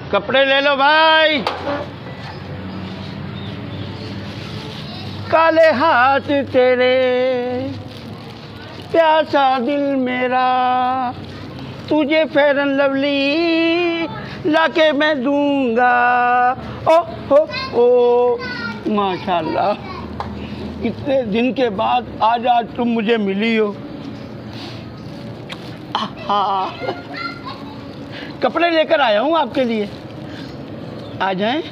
कपड़े ले लो भाई। काले हाथ तेरे, प्यासा दिल मेरा, तुझे फेयर एंड लवली लाके मैं दूंगा। ओ माशाल्लाह, कितने दिन के बाद आज तुम मुझे मिली हो। हाँ, कपड़े लेकर आया हूँ आपके लिए, आ जाएं।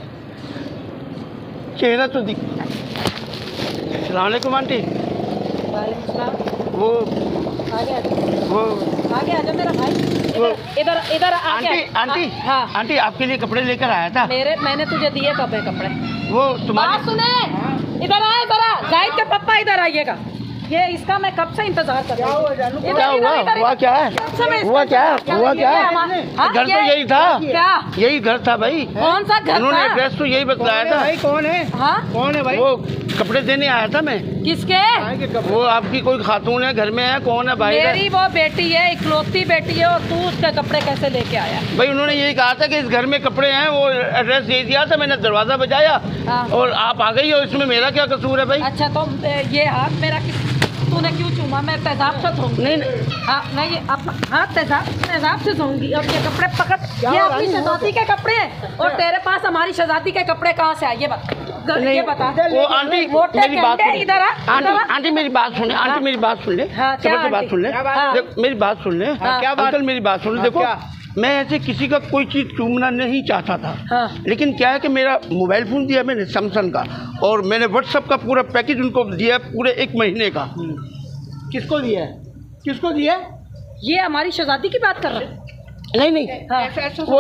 चेहरा तो दिख। अस्सलाम वालेकुम आंटी। वालेकुम सलाम। वो आगे आ जा मेरा भाई। इधर आंटी आंटी हाँ आंटी, आपके लिए कपड़े लेकर आया था। मैंने तुझे दिए कब है कपड़े? वो तुम्हारे सुने, इधर आ, जाहिद के पापा इधर आइएगा। ये इसका मैं कब से इंतजार कर रही हूँ। क्या हुआ क्या है? हुआ क्या है? घर तो यही था। क्या यही घर था भाई? कौन सा घर? उन्होंने एड्रेस तो यही बतलाया था। भाई कौन है? हाँ कौन है भाई? वो कपड़े देने आया था मैं। किसके? वो आपकी कोई खातून है, घर में है? कौन है भाई? मेरी वो बेटी है, इकलौती बेटी है, और तू उसके कपड़े कैसे लेके आया? भाई उन्होंने यही कहा था कि इस घर में कपड़े हैं, वो एड्रेस यही दिया था, मैंने दरवाजा बजाया और आप आ गई हो। इसमें मेरा क्या कसूर है भाई? अच्छा तो ये हाथ मेरा तूने क्यों चूमा? मैं तेजाब से धोऊंगी। नहीं हाँ नहीं, हाथ तेजाब से धोऊंगी। और ये कपड़े पकड़, ये अपनी शहजादी के कपड़े हैं, और तेरे पास हमारी शहजादी के कपड़े कहाँ से आए? ये बता। वो आंटी मेरी बात सुन। इधर आंटी मेरी बात सुन ले। आंटी मेरी बात सुन ले। बात सुन ले। मेरी बात सुन ले। अंकल मेरी बात सुन ले। देखो मैं ऐसे किसी का कोई चीज़ चूमना नहीं चाहता था। हाँ। लेकिन क्या है कि मेरा मोबाइल फ़ोन दिया मैंने सैमसंग का, और मैंने व्हाट्सएप का पूरा पैकेज उनको दिया पूरे 1 महीने का। किसको दिया है? किसको दिया है? ये हमारी शहजादी की बात कर रहे हैं? नहीं हाँ।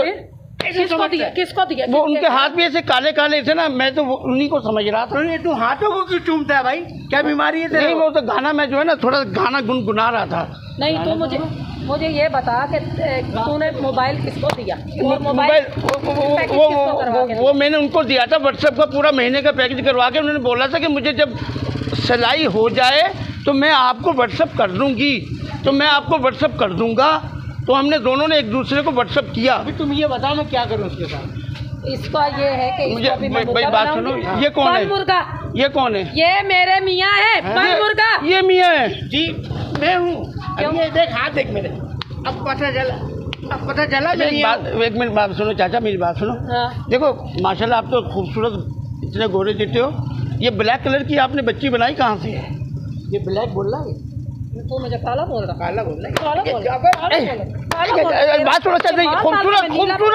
किसको दिया? वो उनके हाथ भी ऐसे काले काले थे ना, मैं तो उन्हीं को समझ रहा था। तू हाथों को क्यों चूमता है भाई? क्या बीमारी है तेरे? नहीं, वो तो गाना मैं जो है ना थोड़ा गाना गुनगुना रहा था। नहीं तो मुझे ये बता कि तूने मोबाइल किसको दिया? और मोबाइल वो मैंने उनको दिया था व्हाट्सएप का पूरा महीने का पैकेज करवा के। उन्होंने बोला था कि मुझे जब सिलाई हो जाए तो मैं आपको व्हाट्सएप कर दूंगी, तो मैं आपको व्हाट्सएप कर दूंगा। तो हमने दोनों ने एक दूसरे को व्हाट्सएप किया। अभी तुम ये बताओ मैं क्या करूँ उसके साथ? इसका ये है कि मुझे भाई बात सुनो, ये कौन है? मुर्गा। ये कौन है? ये मेरे मियाँ है, बन मुर्गा। ये मियाँ है जी, मैं हूँ। ये देख हाथ देख मेरे, अब पता चला। एक मिनट बात सुनो चाचा, मेरी बात सुनो। हाँ। देखो माशाल्लाह आप तो खूबसूरत, इतने गोरे दिखते हो। ये ब्लैक कलर की आपने बच्ची बनाई कहाँ से है? ये ब्लैक बोल रहा है? तो मुझे काला बोल रहा। काला बोल रहा है? बात सुनो चाचा, खूबसूरत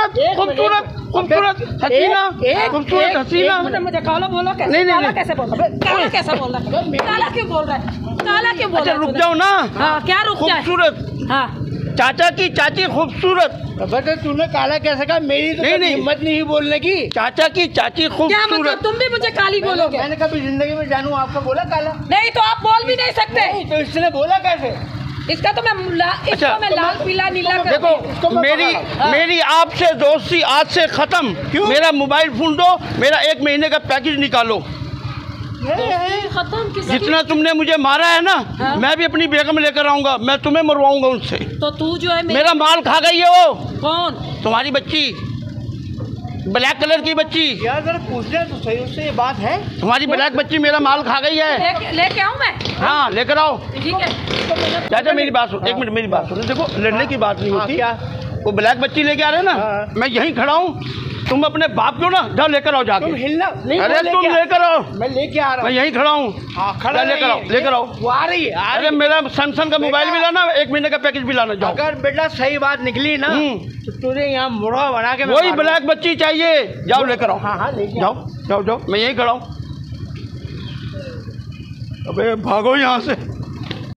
हसीना। मुझे काला बोला कैसे? नहीं कैसे बोल रहा है? काला कैसे बोल रहा है? काला क्यों बोल रहा है? काला क्यों बोल रहा है? रुक जाओ ना। हाँ क्या रुक जाए? खूबसूरत। हाँ चाचा की चाची खूबसूरत। बता तूने काला कैसे कहा? मेरी तो नहीं हिम्मत नहीं बोलने की। चाचा की चाची क्या खूबसूरत। मतलब तुम भी मुझे काली बोलोगे? मैंने कभी जिंदगी में जानू आपको बोला काला? नहीं तो आप बोल भी नहीं सकते। तो इसने बोला कैसे? इसका तो मैं लाल पीला नीला कर। देखो मेरी आपसे दोस्ती आज से खत्म। क्यों? मेरा मोबाइल फोन दो, मेरा 1 महीने का पैकेज निकालो। खत्म? जितना तुमने मुझे मारा है ना, हाँ? मैं भी अपनी बेगम लेकर आऊंगा, मैं तुम्हें मरवाऊंगा उनसे। तो तू जो है मेरा माल खा गई है। वो कौन? तुम्हारी बच्ची, ब्लैक कलर की बच्ची। यार जरा पूछना तो सही, उससे ये बात है? तुम्हारी ब्लैक बच्ची मेरा माल खा गई है। लेके आऊं मैं? हाँ लेकर आओ। ठीक है। चाचा मेरी बात सुनो, 1 मिनट मेरी बात सुनो। देखो लड़ने की बात नहीं होती। क्या? वो ब्लैक बच्ची लेके आ रहे हैं ना, मैं यहीं खड़ा हूँ। तुम अपने बाप को ना जाओ लेकर आओ जाके। तुम हिलना नहीं। अरे तुम लेकर आओ। मैं लेके आ रहा हूँ। मैं यहीं खड़ा हूँ। खड़ा लेकर आओ। वो आ रही है। अरे मेरा सैमसंग का मोबाइल भी लाना, 1 महीने का पैकेज भी लाना। जाओ। अगर बेटा सही बात निकली ना तो तुझे यहाँ मुर्गा बना के वही ब्लैक बच्ची चाहिए। जाओ लेकर आओ। हाँ लेके जाओ। मैं यहीं खड़ा हूँ। अबे भागो यहाँ से।